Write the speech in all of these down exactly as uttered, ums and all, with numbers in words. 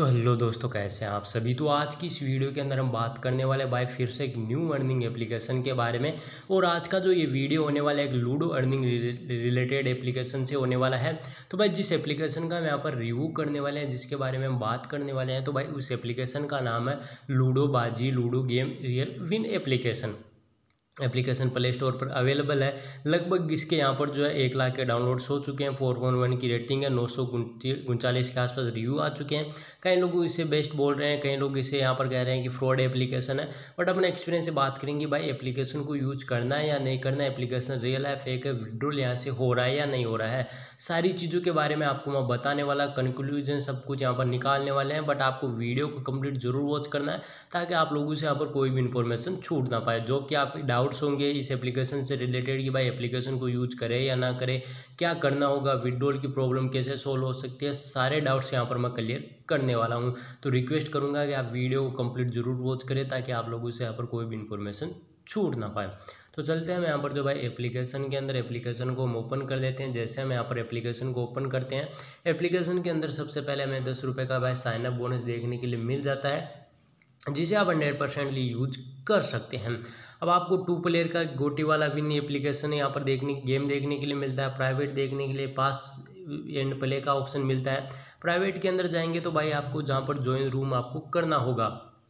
तो हेलो दोस्तों, कैसे हैं आप सभी। तो आज की इस वीडियो के अंदर हम बात करने वाले भाई फिर से एक न्यू अर्निंग एप्लीकेशन के बारे में। और आज का जो ये वीडियो होने वाला है एक लूडो अर्निंग रिलेटेड एप्लीकेशन से होने वाला है। तो भाई जिस एप्लीकेशन का हम यहाँ पर रिव्यू करने वाले हैं, जिसके बारे में हम बात करने वाले हैं, तो भाई उस एप्लीकेशन का नाम है Ludo Baazi ludo game real win application. Application play store पर अवेलेबल है। लगभग इसके यहाँ पर जो है एक लाख के डाउनलोड्स हो चुके हैं। फोर पॉइंट वन की रेटिंग है। नौ सौ उनचालीस के आसपास रिव्यू आ चुके हैं। कई लोग इसे बेस्ट बोल रहे हैं, कई लोग इसे यहाँ पर कह रहे हैं कि फ्रॉड एप्लीकेशन है। बट अपने एक्सपीरियंस से बात करेंगे भाई एप्लीकेशन को यूज करना है या नहीं करना है, एप्लीकेशन रियल है फेक है, विड्रॉल यहाँ से हो रहा है या नहीं हो रहा है, सारी चीज़ों के बारे में आपको मैं बताने वाला, कंक्लूजन सब कुछ यहाँ पर निकालने वाले हैं। बट आपको वीडियो को कंप्लीट जरूर वॉच करना है ताकि आप लोगों से यहाँ पर कोई भी इंफॉर्मेशन छूट ना पाए। जो कि आप डाउट्स होंगे इस एप्लीकेशन से रिलेटेड कि भाई एप्लीकेशन को यूज करें या ना करें, क्या करना होगा, विड्रॉल की प्रॉब्लम कैसे सोल्व हो सकती है, सारे डाउट्स यहाँ पर मैं क्लियर करने वाला हूँ। तो रिक्वेस्ट करूँगा कि आप वीडियो को कंप्लीट जरूर वॉच करें ताकि आप लोगों से यहाँ पर कोई भी इंफॉर्मेशन छूट ना पाए। तो चलते हैं हम यहाँ पर जो भाई एप्लीकेशन के अंदर एप्लीकेशन को हम ओपन कर लेते हैं। जैसे हम यहाँ पर एप्लीकेशन को ओपन करते हैं, एप्लीकेशन के अंदर सबसे पहले हमें दस रुपये का भाई साइन अप बोनस देखने के लिए मिल जाता है, जिसे आप हंड्रेड परसेंटली यूज कर सकते हैं। अब आपको टू प्लेयर का गोटी वाला भी नहीं एप्लीकेशन है, यहाँ पर देखने गेम देखने के लिए मिलता है, प्राइवेट देखने के लिए पास एंड प्ले का ऑप्शन मिलता है। प्राइवेट के अंदर जाएंगे तो भाई आपको जहाँ पर ज्वाइन रूम आपको करना होगा।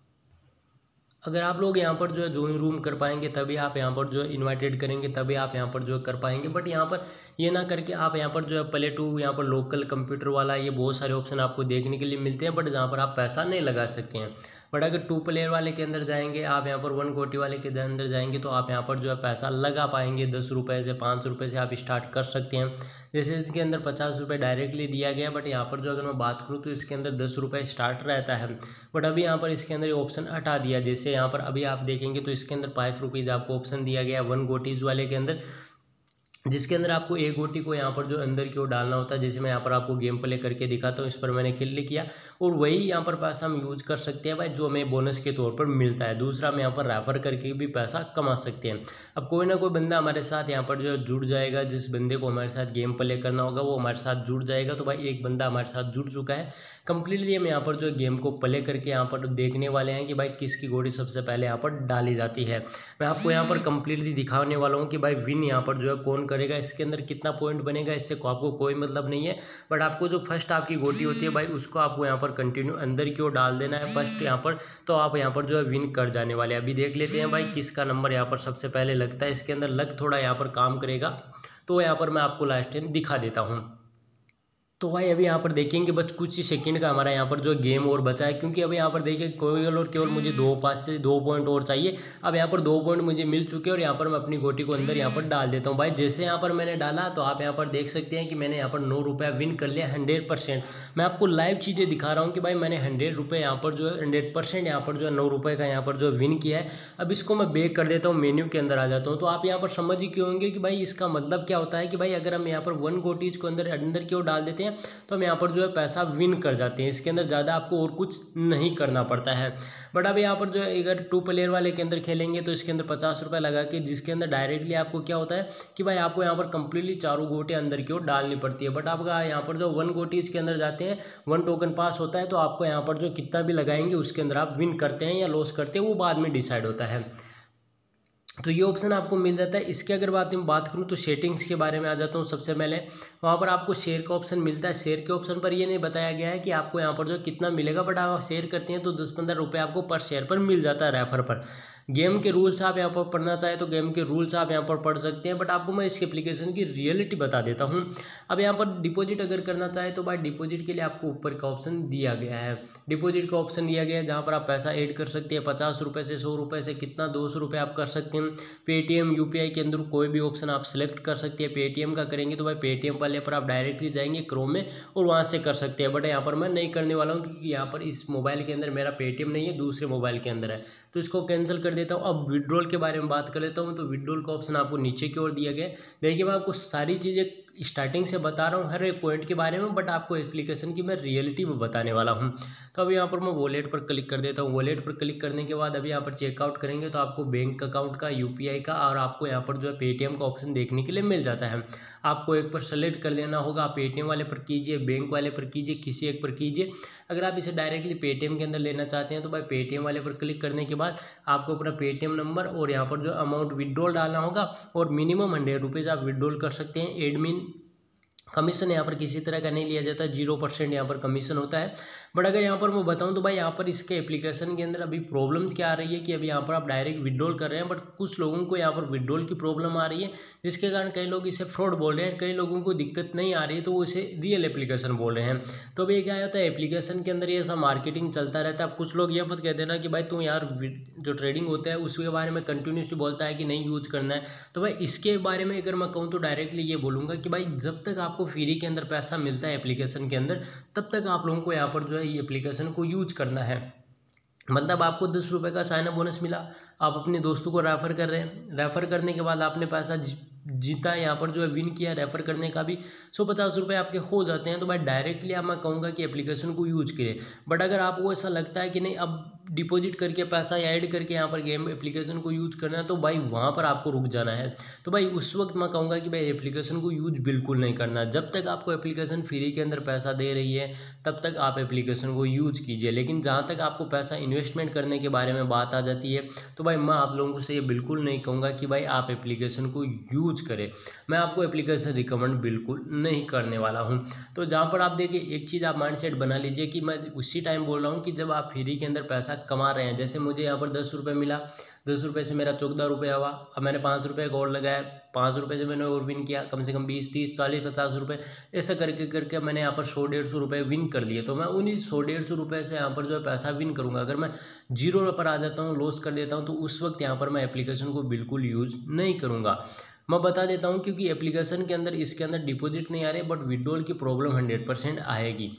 अगर आप लोग यहाँ पर जो है ज्वाइन रूम कर पाएंगे तभी आप यहाँ पर जो है इनवाइटेड करेंगे तभी आप यहाँ पर जो है कर पाएंगे। बट यहाँ पर ये ना करके आप यहाँ पर जो है प्ले टू यहाँ पर लोकल कंप्यूटर वाला ये बहुत सारे ऑप्शन आपको देखने के लिए मिलते हैं, बट जहाँ पर आप पैसा नहीं लगा सकते हैं। बट अगर टू प्लेयर वाले के अंदर जाएंगे, आप यहाँ पर वन कोटी वाले के अंदर जाएंगे तो आप यहाँ पर जो है पैसा लगा पाएंगे। दस रुपये से पाँच रुपये से आप स्टार्ट कर सकते हैं। जैसे इसके अंदर पचास रुपये डायरेक्टली दिया गया, बट यहाँ पर जो अगर मैं बात करूँ तो इसके अंदर दस रुपये स्टार्ट रहता है। बट अभी यहाँ पर इसके अंदर ऑप्शन हटा दिया। जैसे यहाँ पर अभी आप देखेंगे तो इसके अंदर फाइव रुपीज़ आपको ऑप्शन दिया गया वन गोटीज़ वाले के अंदर, जिसके अंदर आपको एक गोटी को यहाँ पर जो अंदर की ओर डालना होता है। जैसे मैं यहाँ पर आपको गेम प्ले करके दिखाता हूँ, इस पर मैंने क्लिक किया और वही यहाँ पर पैसा हम यूज कर सकते हैं भाई जो हमें बोनस के तौर पर मिलता है। दूसरा हम यहाँ पर रेफर करके भी पैसा कमा सकते हैं। अब कोई ना कोई बंदा हमारे साथ यहाँ पर जो जुड़ जाएगा, जिस बंदे को हमारे साथ गेम प्ले करना होगा वो हमारे साथ जुड़ जाएगा। तो भाई एक बंदा हमारे साथ जुड़ चुका है कंप्लीटली। हम यहाँ पर जो गेम को प्ले करके यहाँ पर देखने वाले हैं कि भाई किसकी गोटी सबसे पहले यहाँ पर डाली जाती है। मैं आपको यहाँ पर कंप्लीटली दिखाने वाला हूँ कि भाई विन यहाँ पर जो है कौन करेगा, इसके अंदर कितना पॉइंट बनेगा, इससे को आपको कोई मतलब नहीं है। बट आपको जो फर्स्ट आपकी गोटी होती है भाई उसको आपको यहाँ पर कंटिन्यू अंदर की ओर डाल देना है फर्स्ट यहाँ पर, तो आप यहाँ पर जो है विन कर जाने वाले हैं। अभी देख लेते हैं भाई किसका नंबर यहाँ पर सबसे पहले लगता है। इसके अंदर लक थोड़ा यहाँ पर काम करेगा तो यहाँ पर मैं आपको लास्ट टाइम दिखा देता हूँ। तो भाई अभी यहाँ पर देखेंगे बस कुछ ही सेकंड का हमारा यहाँ पर जो गेम और बचा है, क्योंकि अभी यहाँ पर देखिए केवल और केवल मुझे दो पास से दो पॉइंट और चाहिए। अब यहाँ पर दो पॉइंट मुझे मिल चुके हैं और यहाँ पर मैं अपनी गोटी को अंदर यहाँ पर डाल देता हूँ। भाई जैसे यहाँ पर मैंने डाला तो आप यहाँ पर देख सकते हैं कि मैंने यहाँ पर नौ रुपया विन कर लिया हंड्रेड परसेंट। मैं आपको लाइव चीज़ें दिखा रहा हूँ कि भाई मैंने हंड्रेड रुपये यहाँ पर जो है हंड्रेड परसेंट यहाँ पर जो है नौ रुपये का यहाँ पर जो विन किया है। अब इसको मैं बेक कर देता हूँ, मेन्यू के अंदर आ जाता हूँ। तो आप यहाँ पर समझ ही क्यों होंगे कि भाई इसका मतलब क्या होता है कि भाई अगर हम यहाँ पर वन गोटीज को अंदर अंदर की ओर डाल देते हैं तो हम यहाँ पर जो है पैसा विन कर जाते हैं। इसके अंदर ज़्यादा आपको और कुछ नहीं करना पड़ता है। बट अब यहाँ पर जो है अगर टू प्लेयर वाले के अंदर खेलेंगे तो इसके अंदर पचास रुपये लगा के, जिसके अंदर डायरेक्टली आपको क्या होता है कि भाई आपको यहाँ पर कंप्लीटली चारों गोटे अंदर की ओर डालनी पड़ती है। बट आपका यहाँ पर जो वन गोटी इसके अंदर जाते हैं, वन टोकन पास होता है, तो आपको यहाँ पर जो कितना भी लगाएंगे उसके अंदर आप विन करते हैं या लॉस करते हैं वो बाद में डिसाइड होता है। तो ये ऑप्शन आपको मिल जाता है। इसके अगर बात में बात करूँ तो सेटिंग्स के बारे में आ जाता हूँ। सबसे पहले वहाँ पर आपको शेयर का ऑप्शन मिलता है। शेयर के ऑप्शन पर ये नहीं बताया गया है कि आपको यहाँ पर जो कितना मिलेगा, बट आप शेयर करते हैं तो दस पंद्रह रुपये आपको पर शेयर पर मिल जाता है रेफर पर। गेम के रूल्स आप यहाँ पर पढ़ना चाहे तो गेम के रूल्स आप यहाँ पर पढ़ सकते हैं, बट आपको मैं इस एप्लीकेशन की रियलिटी बता देता हूँ। अब यहाँ पर डिपॉजिट अगर करना चाहे तो भाई डिपॉजिट के लिए आपको ऊपर का ऑप्शन दिया गया है। डिपॉजिट का ऑप्शन दिया गया है जहाँ पर आप पैसा ऐड कर सकते हैं। पचास रुपये से सौ रुपये से कितना दो सौ रुपये आप कर सकते हैं। पेटीएम यूपीआई के अंदर कोई भी ऑप्शन आप सिलेक्ट कर सकते हैं। पेटीएम का करेंगे तो भाई पेटीएम वाले पर आप डायरेक्टली जाएंगे क्रोम में और वहाँ से कर सकते हैं। बट यहाँ पर मैं नहीं करने वाला हूँ क्योंकि यहाँ पर इस मोबाइल के अंदर मेरा पेटीएम नहीं है, दूसरे मोबाइल के अंदर है, तो इसको कैंसिल कर देता हूँ। अब विड्रॉल के बारे में बात कर लेता हूँ। तो विड्रॉल का ऑप्शन आपको नीचे की ओर दिया गया है। देखिए मैं आपको सारी चीज़ें स्टार्टिंग से बता रहा हूँ हर एक पॉइंट के बारे में, बट आपको एप्लीकेशन की मैं रियलिटी में बताने वाला हूँ। तो अभी यहाँ पर मैं वॉलेट पर क्लिक कर देता हूँ। वॉलेट पर क्लिक करने के बाद अभी यहाँ पर चेकआउट करेंगे तो आपको बैंक अकाउंट का, यूपीआई का और आपको यहाँ पर जो है पेटीएम का ऑप्शन देखने के लिए मिल जाता है। आपको एक पर सेलेक्ट कर लेना होगा। आप पेटीएम वाले पर कीजिए, बैंक वाले पर कीजिए, किसी एक पर कीजिए। अगर आप इसे डायरेक्टली पेटीएम के अंदर लेना चाहते हैं तो भाई पेटीएम वाले पर क्लिक करने के बाद आपको अपना पेटीएम नंबर और यहाँ पर जो अमाउंट विड्रॉल डालना होगा और मिनिमम हंड्रेड रुपीज़ आप विड्रॉल कर सकते हैं। एडमिन कमीशन यहाँ पर किसी तरह का नहीं लिया जाता, जीरो परसेंट यहाँ पर कमीशन होता है। बट अगर यहाँ पर मैं बताऊँ तो भाई यहाँ पर इसके एप्लीकेशन के अंदर अभी प्रॉब्लम्स क्या आ रही है कि अभी यहाँ पर आप डायरेक्ट विड्रॉल कर रहे हैं, बट कुछ लोगों को यहाँ पर विड्रॉल की प्रॉब्लम आ रही है, जिसके कारण कई लोग इसे फ्रॉड बोल रहे हैं। कई लोगों को दिक्कत नहीं आ रही है तो वो इसे रियल एप्लीकेशन बोल रहे हैं। तो अभी क्या होता है, एप्लीकेशन के अंदर ये सब मार्केटिंग चलता रहता है। अब कुछ लोग ये मत कहते ना कि भाई तू यार जो ट्रेडिंग होता है उसके बारे में कंटिन्यूसली बोलता है कि नहीं यूज करना है। तो भाई इसके बारे में अगर मैं कहूँ तो डायरेक्टली ये बोलूँगा कि भाई जब तक आपको फ्री के अंदर पैसा मिलता है एप्लीकेशन के अंदर, तब तक आप लोगों को यहाँ पर जो है ये एप्लीकेशन को यूज करना है। मतलब आपको दस रुपये का साइन अप बोनस मिला, आप अपने दोस्तों को रेफ़र कर रहे हैं, रेफ़र करने के बाद आपने पैसा जीता, यहाँ पर जो है विन किया, रेफ़र करने का भी सौ पचास रुपये आपके हो जाते हैं। तो भाई डायरेक्टली आप मैं कहूँगा कि एप्लीकेशन को यूज करें। बट अगर आपको ऐसा लगता है कि नहीं अब डिपॉजिट करके पैसा ऐड करके यहाँ पर गेम एप्लीकेशन को यूज करना है, तो भाई वहाँ पर आपको रुक जाना है। तो भाई उस वक्त मैं कहूँगा कि भाई एप्लीकेशन को यूज बिल्कुल नहीं करना। जब तक आपको एप्लीकेशन फ्री के अंदर पैसा दे रही है तब तक आप एप्लीकेशन को यूज कीजिए। लेकिन जहाँ तक आपको पैसा इन्वेस्टमेंट करने के बारे में बात आ जाती है तो भाई मैं आप लोगों से ये बिल्कुल नहीं कहूँगा कि भाई आप एप्लीकेशन को यूज करें। मैं आपको एप्लीकेशन रिकमेंड बिल्कुल नहीं करने वाला हूँ। तो जहाँ पर आप देखिए एक चीज़ आप माइंडसेट बना लीजिए कि मैं उसी टाइम बोल रहा हूँ कि जब आप फ्री के अंदर पैसा कमा रहे हैं। जैसे मुझे यहाँ पर दस रुपये मिला, दस रुपये से मेरा चौदह रुपये हुआ, अब मैंने पाँच रुपये का और लगाया, पाँच रुपये से मैंने और विन किया कम से कम बीस तीस चालीस पचास रुपये, ऐसा करके करके मैंने यहाँ पर सौ डेढ़ सौ रुपये विन कर लिए। तो मैं उन्हीं सौ डेढ़ सौ रुपये से यहाँ पर जो है पैसा विन करूँगा। अगर मैं जीरो पर आ जाता हूँ, लॉस कर देता हूँ, तो उस वक्त यहाँ पर मैं एप्लीकेशन को बिल्कुल यूज़ नहीं करूँगा। मैं बता देता हूँ क्योंकि एप्लीकेशन के अंदर इसके अंदर डिपॉजिट नहीं आ रही, बट विड्रॉल की प्रॉब्लम हंड्रेड परसेंट आएगी,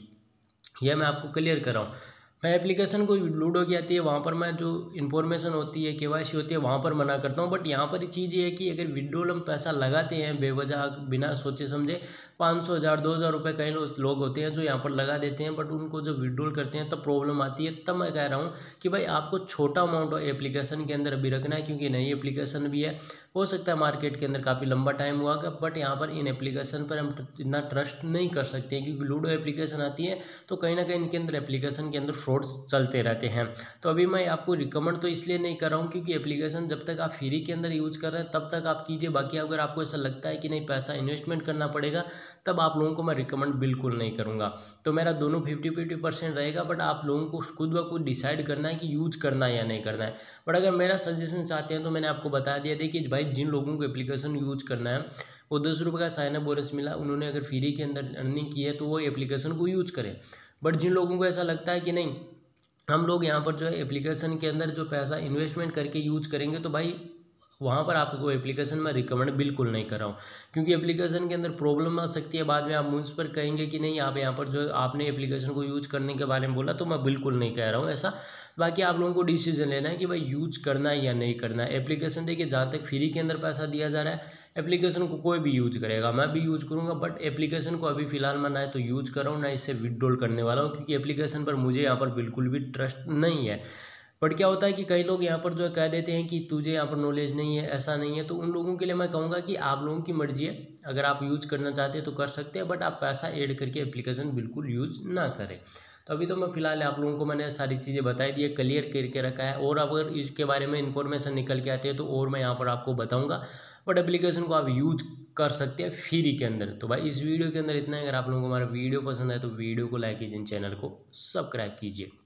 यह मैं आपको क्लियर कर रहा हूँ। मैं एप्लीकेशन को लूडो की आती है वहाँ पर मैं जो इन्फॉर्मेशन होती है, केवाईसी होती है, वहाँ पर मना करता हूँ। बट यहाँ पर चीज़ ये है कि अगर विड्रॉल हम पैसा लगाते हैं बेवजह बिना सोचे समझे, पाँच सौ हज़ार दो हज़ार रुपये कई लोग होते हैं जो यहाँ पर लगा देते हैं, बट उनको जब विड्रॉल करते हैं तब प्रॉब्लम आती है। तब मैं कह रहा हूँ कि भाई आपको छोटा अमाउंट एप्लीकेशन के अंदर अभी रखना है, क्योंकि नई एप्लीकेशन भी है। हो सकता है मार्केट के अंदर काफ़ी लंबा टाइम हुआ, बट यहाँ पर इन एप्लीकेशन पर हम इतना ट्रस्ट नहीं कर सकते हैं, क्योंकि लूडो एप्लीकेशन आती है तो कहीं ना कहीं इनके अंदर एप्लीकेशन के अंदर फ्रॉड चलते रहते हैं। तो अभी मैं आपको रिकमेंड तो इसलिए नहीं कर रहा हूँ क्योंकि एप्लीकेशन जब तक आप फ्री के अंदर यूज़ कर रहे हैं तब तक आप कीजिए। बाकी अगर आपको ऐसा लगता है कि नहीं पैसा इन्वेस्टमेंट करना पड़ेगा, तब आप लोगों को मैं रिकमेंड बिल्कुल नहीं करूँगा। तो मेरा दोनों फिफ्टी फिफ्टी परसेंट रहेगा, बट आप लोगों को खुद ब खुद डिसाइड करना है कि यूज करना है या नहीं करना है। बट अगर मेरा सजेशन चाहते हैं तो मैंने आपको बता दिया। देखिए भाई जिन लोगों को एप्लीकेशन यूज करना है, वो दस रुपये का साइन अप बोनस मिला, उन्होंने अगर फ्री के अंदर अर्निंग की है तो वो एप्लीकेशन को यूज करें। बट जिन लोगों को ऐसा लगता है कि नहीं हम लोग यहाँ पर जो है एप्लीकेशन के अंदर जो पैसा इन्वेस्टमेंट करके यूज करेंगे, तो भाई वहाँ पर आपको एप्लीकेशन मैं रिकमेंड बिल्कुल नहीं कर रहा हूँ, क्योंकि एप्लीकेशन के अंदर प्रॉब्लम आ सकती है। बाद में आप मुझ पर कहेंगे कि नहीं आप यहाँ पर जो आपने एप्लीकेशन को यूज करने के बारे में बोला, तो मैं बिल्कुल नहीं कह रहा हूँ ऐसा। बाकी आप लोगों को डिसीजन लेना है कि भाई यूज करना है या नहीं करना है। एप्लीकेशन देखिए जहाँ तक फ्री के अंदर पैसा दिया जा रहा है, एप्लीकेशन को कोई भी यूज करेगा, मैं भी यूज करूँगा, बट एप्लीकेशन को अभी फिलहाल मैं ना तो यूज कर रहा हूँ ना इससे विड्रॉल करने वाला हूँ, क्योंकि एप्लीकेशन पर मुझे यहाँ पर बिल्कुल भी ट्रस्ट नहीं है। बट क्या होता है कि कई लोग यहाँ पर जो है कह देते हैं कि तुझे यहाँ पर नॉलेज नहीं है, ऐसा नहीं है। तो उन लोगों के लिए मैं कहूँगा कि आप लोगों की मर्जी है, अगर आप यूज करना चाहते हैं तो कर सकते हैं, बट आप पैसा ऐड करके एप्लीकेशन बिल्कुल यूज ना करें। तो अभी तो मैं फिलहाल आप लोगों को मैंने सारी चीज़ें बताई दी है, क्लियर करके रखा है। और अगर इसके बारे में इन्फॉर्मेशन निकल के आती है तो और मैं यहाँ पर आपको बताऊँगा, बट एप्लीकेशन को आप यूज कर सकते हैं फ्री के अंदर। तो भाई इस वीडियो के अंदर इतना है। अगर आप लोगों को हमारा वीडियो पसंद आए तो वीडियो को लाइक कीजिए, चैनल को सब्सक्राइब कीजिए।